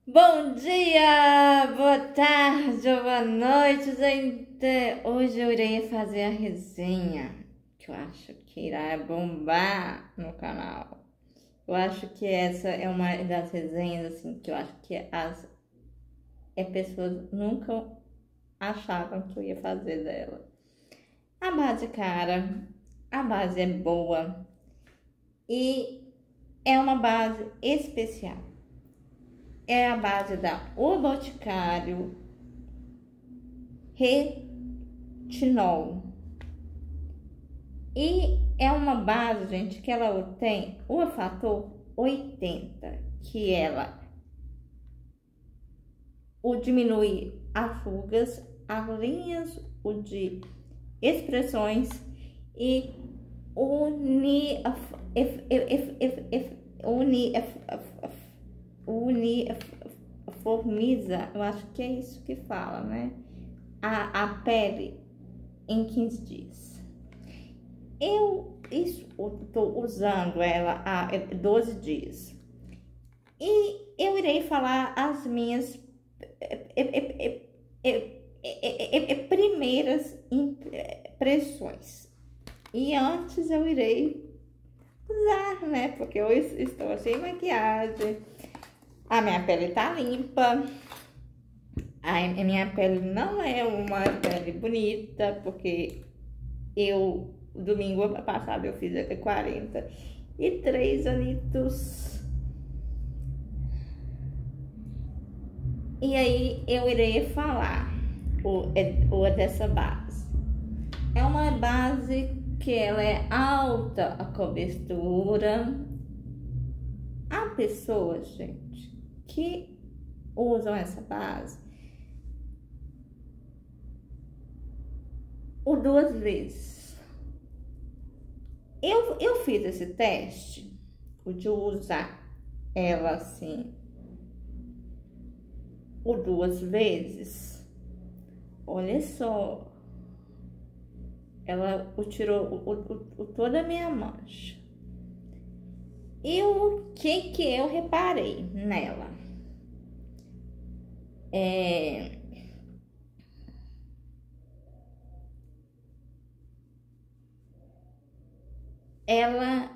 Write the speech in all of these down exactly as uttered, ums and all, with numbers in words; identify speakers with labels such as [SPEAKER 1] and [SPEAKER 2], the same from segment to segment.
[SPEAKER 1] Bom dia, boa tarde ou boa noite, gente. Hoje eu irei fazer a resenha que eu acho que irá bombar no canal. Eu acho que essa é uma das resenhas assim que eu acho que as é, pessoas nunca achavam que eu ia fazer dela. A base, cara, a base é boa e é uma base especial. É a base da O Boticário Retinol. E é uma base, gente, que ela tem o fator oitenta, que ela o diminui as rugas, as linhas, o de expressões e uni uni uniformiza, eu acho que é isso que fala, né? A, a pele em quinze dias. Eu estou usando ela há doze dias. E eu irei falar as minhas primeiras impressões. E antes eu irei usar, né? Porque eu estou sem maquiagem. A minha pele tá limpa. A minha pele não é uma pele bonita, porque eu, domingo passado, eu fiz quarenta e três anitos. E aí eu irei falar o, o dessa base. É uma base que ela é alta a cobertura. Há pessoas, gente, que usam essa base o duas vezes. Eu, eu fiz esse teste, o de usar ela assim, o duas vezes. Olha só, ela tirou o, o, o, toda a minha mancha. E o que que eu reparei nela? É... Ela,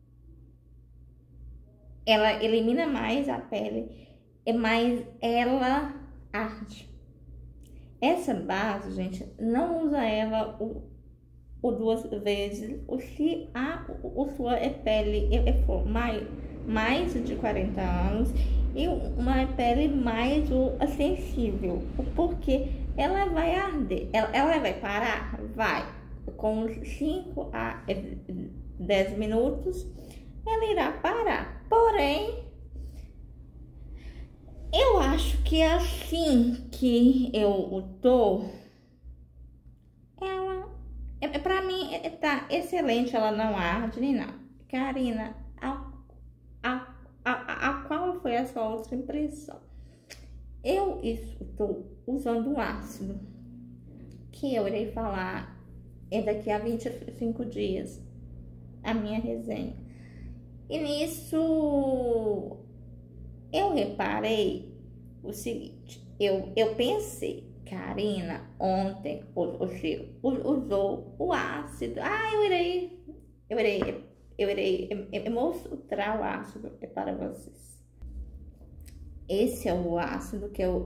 [SPEAKER 1] ela elimina mais a pele, mas ela arde. Essa base, gente, não usa ela o, o duas vezes. O se a o, sua pele for mais, mais de quarenta anos e uma pele mais o, sensível, porque ela vai arder. Ela, ela vai parar? Vai. Com cinco a dez minutos, ela irá parar. Porém, eu acho que assim que eu tô, ela, é, pra mim, é, tá excelente, ela não arde nem nada. Karina, a, a, a, a qual foi a sua outra impressão? Eu estou usando um ácido, que eu irei falar é daqui a vinte e cinco dias, a minha resenha. E nisso eu reparei o seguinte, eu, eu pensei, Karina, ontem você usou o ácido. Ah, eu irei, eu irei, eu irei mostrar o ácido para vocês. Esse é o ácido que eu,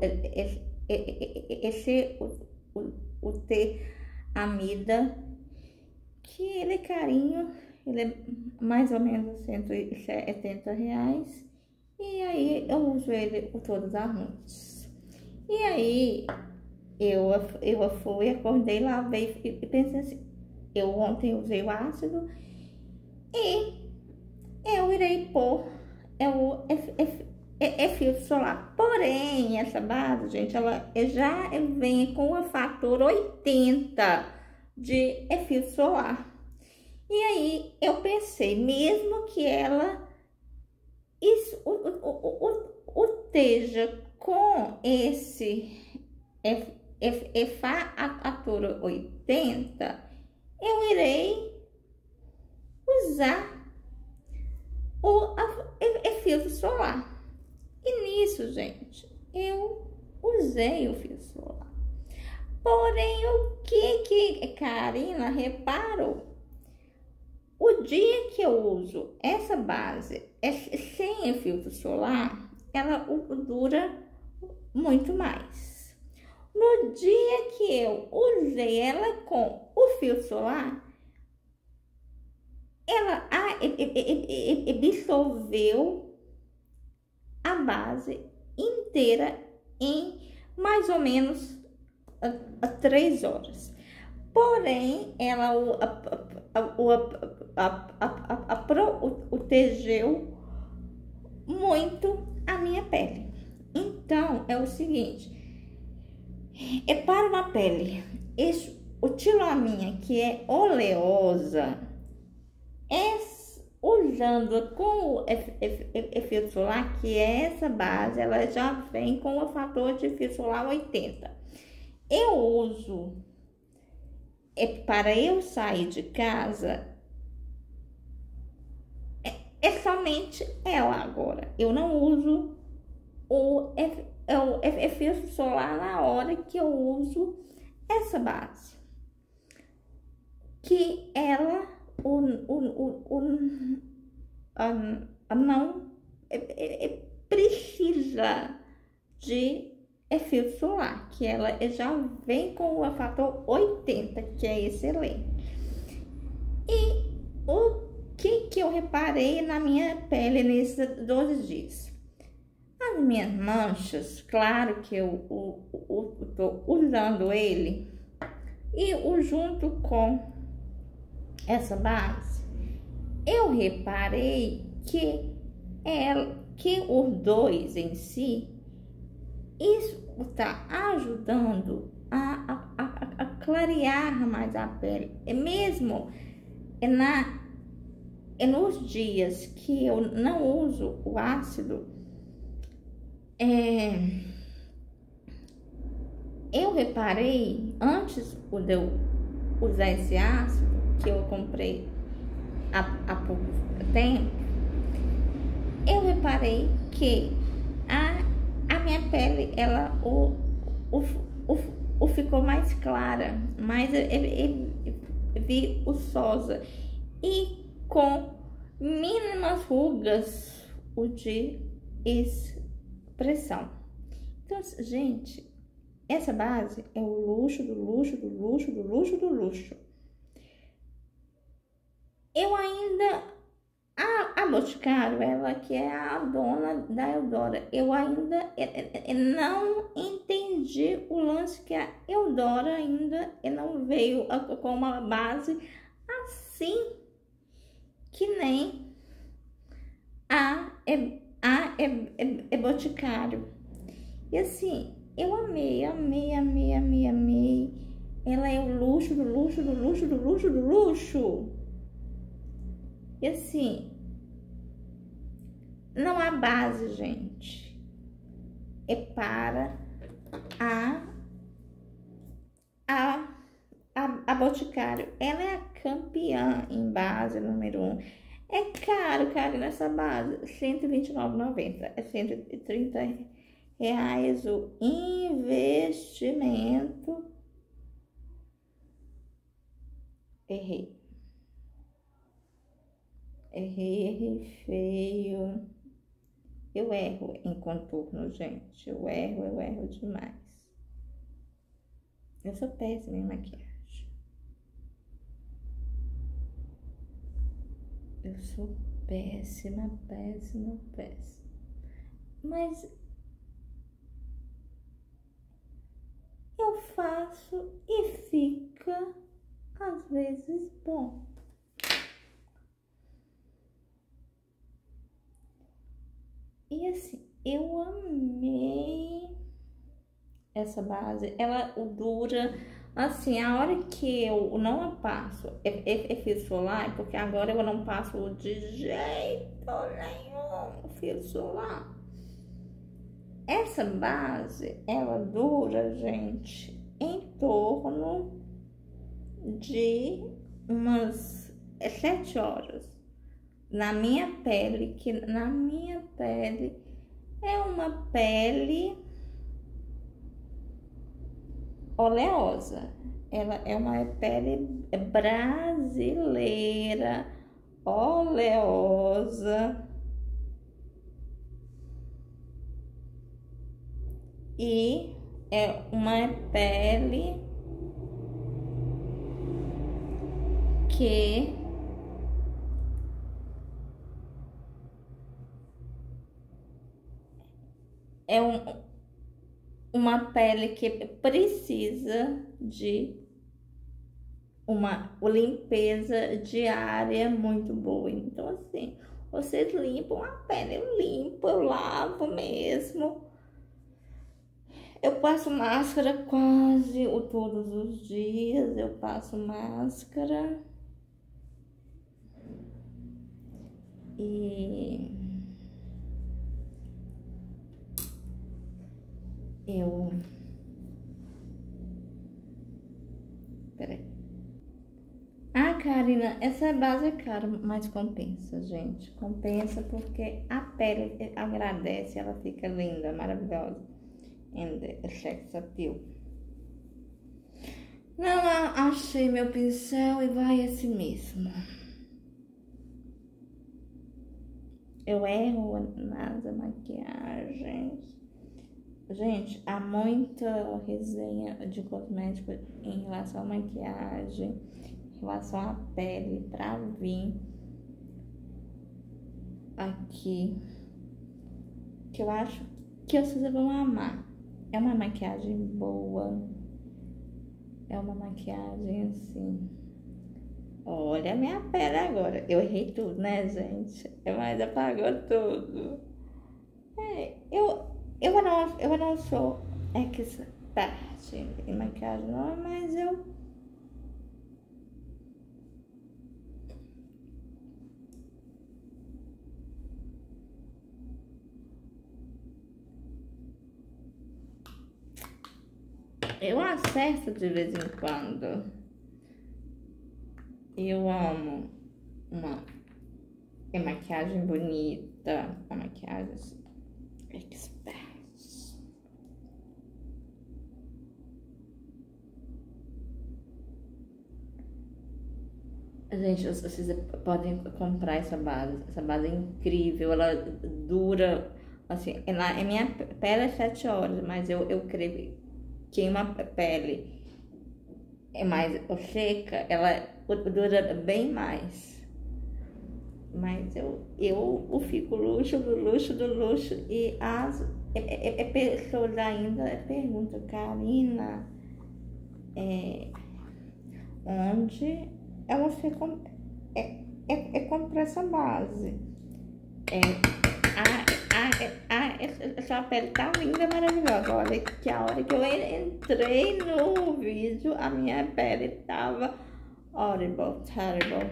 [SPEAKER 1] esse, o, o, o T-amida, que ele é carinho, ele é mais ou menos cento e setenta reais. E aí eu uso ele todas as noites. E aí eu, eu fui, acordei, lavei e pensei assim, eu ontem usei o ácido e eu irei pôr é o é, é filtro solar. Porém, essa base, gente, ela já vem com o fator oitenta de é filtro solar. E aí eu pensei, mesmo que ela isso, o, o, o, o esteja com esse fator oitenta, eu irei usar o filtro solar. E nisso, gente, eu usei o fio solar. Porém, o que que Karina reparou? O dia que eu uso essa base sem o filtro solar, ela dura muito mais. No dia que eu usei ela com o filtro solar, ela absorveu a base inteira em mais ou menos a três horas. Porém, ela o, a, a, a, a, protegeu muito a minha pele. Então, é o seguinte, é para uma pele estilominha que é oleosa, é, usando com o filtro solar, que é essa base, ela já vem com o fator de filtro solar oitenta. Eu uso, é para eu sair de casa, é, é somente ela agora. Eu não uso o, é, o é, filtro solar na hora que eu uso essa base. Que ela o, o, o, o, a, não é, é, precisa de é filtro solar, que ela já vem com o fator oitenta, que é excelente. E o que que eu reparei na minha pele nesses doze dias? As minhas manchas, claro que eu estou usando ele, e o junto com essa base, eu reparei que, ela, que os dois em si, isso está ajudando a, a, a, a clarear mais a pele. É mesmo é na, é nos dias que eu não uso o ácido, é, eu reparei, antes de eu usar esse ácido, que eu comprei há, há pouco tempo, eu reparei que a A minha pele, ela o, o, o, o ficou mais clara, mais viçosa e com mínimas rugas o de expressão. Então, gente, essa base é o luxo do luxo do luxo do luxo do luxo. Eu ainda... A, a Boticário, ela que é a dona da Eudora, eu ainda eu, eu não entendi o lance que a Eudora ainda não veio com uma base assim que nem a, a, a Boticário. E assim, eu amei, amei, amei, amei, amei. Ela é o luxo do luxo do luxo do luxo do luxo. E assim, não há base, gente. É para a, a, a, a Boticário. Ela é a campeã em base número um. É caro, caro nessa base. cento e vinte e nove reais e noventa centavos. É cento e trinta reais o investimento. Errei. Errei, errei feio. Eu erro em contorno, gente. Eu erro, eu erro demais. Eu sou péssima em maquiagem. Eu sou péssima, péssima, péssima. Mas eu faço e fica, às vezes, bom. E assim, eu amei essa base. Ela dura, assim, a hora que eu não a passo é, é, é fio solar, porque agora eu não passo de jeito nenhum fio solar. Essa base, ela dura, gente, em torno de umas sete horas. Na minha pele, que na minha pele É uma pele oleosa. Ela é uma pele brasileira, oleosa. E é uma pele que é um, uma pele que precisa de uma limpeza diária muito boa. Então, assim, vocês limpam a pele, eu limpo, eu lavo mesmo. Eu passo máscara quase todos os dias, eu passo máscara. E eu... Peraí. Ah, Karina, essa base é cara, mas compensa, gente. Compensa porque a pele agradece, ela fica linda, maravilhosa. And sex appeal. Não, achei meu pincel e vai esse mesmo. Eu erro nas maquiagens. Gente, há muita resenha de cosmético em relação à maquiagem, em relação à pele, pra vir aqui, que eu acho que vocês vão amar. É uma maquiagem boa, é uma maquiagem assim. Olha a minha pele agora. Eu errei tudo, né, gente? Mas apagou tudo. É, eu, eu, não, eu não sou expert em maquiagem, não, mas eu... Eu acerto de vez em quando. Eu amo uma é maquiagem bonita, uma maquiagem assim, expert. Gente, vocês podem comprar essa base. Essa base é incrível, ela dura, assim, ela, é minha pele é sete horas, mas eu, eu creio que uma pele é mais seca, ela dura bem mais. Mas eu, eu, eu fico luxo do luxo do luxo. E as é, é, é pessoas ainda perguntam, Karina, é, onde é você comp é, é, é comprar essa base? É, a, a, a, essa pele tá linda, maravilhosa. Olha que a hora que eu entrei no vídeo, a minha pele tava horrible, terrible.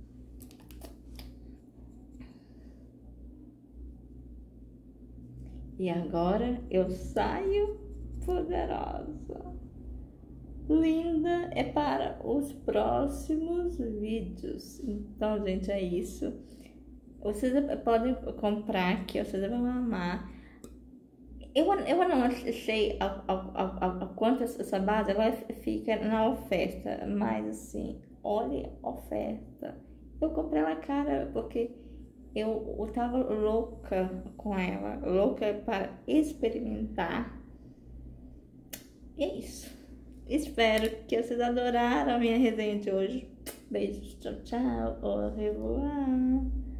[SPEAKER 1] E agora eu saio poderosa. Linda é para os próximos vídeos. Então, gente, é isso. Vocês podem comprar aqui, vocês vão amar. Eu, eu não sei a, a, a, a quanto essa base ela fica na oferta, mas assim, olha a oferta. Eu comprei ela cara porque eu, eu tava louca com ela, louca para experimentar. E é isso. Espero que vocês adoraram a minha resenha de hoje. Beijos, tchau, tchau, au revoir.